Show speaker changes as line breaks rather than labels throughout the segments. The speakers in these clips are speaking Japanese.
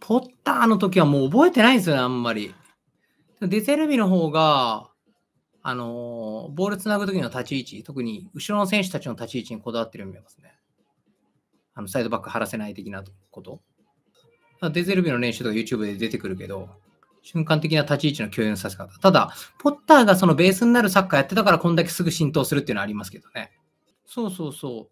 ポッターの時はもう覚えてないんですよね、あんまり。デゼルビの方が、ボールつなぐ時の立ち位置、特に後ろの選手たちの立ち位置にこだわってるように見えますね。サイドバック張らせない的なこと。デゼルビの練習とか YouTube で出てくるけど、瞬間的な立ち位置の共有のさせ方。ただ、ポッターがそのベースになるサッカーやってたからこんだけすぐ浸透するっていうのはありますけどね。そうそうそう。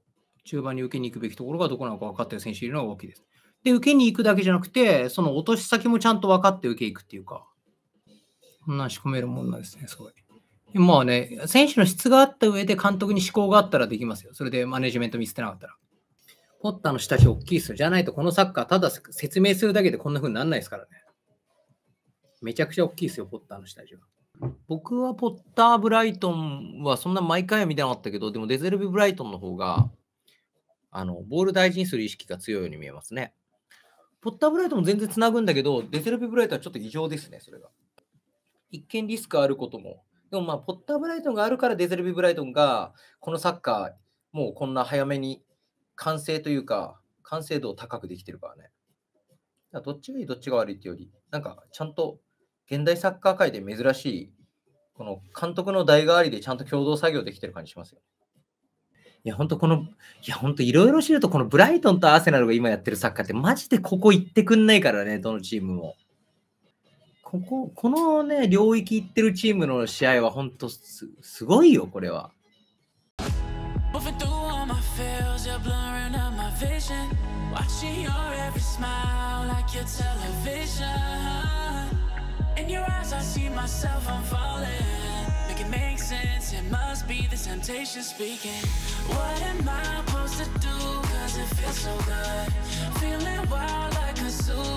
中盤に受けに行くべきところがどこなのか分かってる選手いるのが大きいです。で、受けに行くだけじゃなくて、その落とし先もちゃんと分かって受け行くっていうか、こんなん仕込めるもんなんですね、すごい。まあね、選手の質があった上で監督に思考があったらできますよ。それでマネジメント見捨てなかったら。ポッターの下地大きいですよ。じゃないとこのサッカーただ説明するだけでこんな風にならないですからね。めちゃくちゃ大きいですよ、ポッターの下地は。僕はポッター・ブライトンはそんな毎回は見てなかったけど、でもデゼルビ・ブライトンの方が、ボール大事にする意識が強いように見えますね。ポッター・ブライトンも全然つなぐんだけど、デゼルビ・ブライトンはちょっと異常ですね、それが。一見リスクあることも。でもポッター・ブライトンがあるからデゼルビ・ブライトンが、このサッカー、もうこんな早めに完成というか、完成度を高くできてるからね。どっちがいい、どっちが悪いっていうより、なんかちゃんと現代サッカー界で珍しい、この監督の代替わりでちゃんと共同作業できてる感じしますよ。いや、本当いろいろ知ると、このブライトンとアーセナルが今やってるサッカーってマジでここ行ってくんないからね、どのチームも。このね、領域行ってるチームの試合は本当すごいよ、これは。In your eyes, I see myself, I'm falling. Make it make sense, it must be the temptation speaking. What am I supposed to do? Cause it feels so good. Feeling wild like a zoo.